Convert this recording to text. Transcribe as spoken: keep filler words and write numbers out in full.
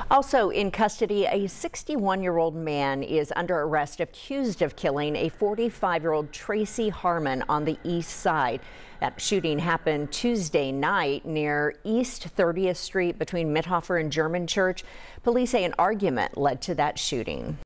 Also in custody, a sixty-one-year-old man is under arrest accused of killing a forty-five-year-old Tracy Harmon on the east side. That shooting happened Tuesday night near East thirtieth Street between Mitthoefer and German Church. Police say an argument led to that shooting.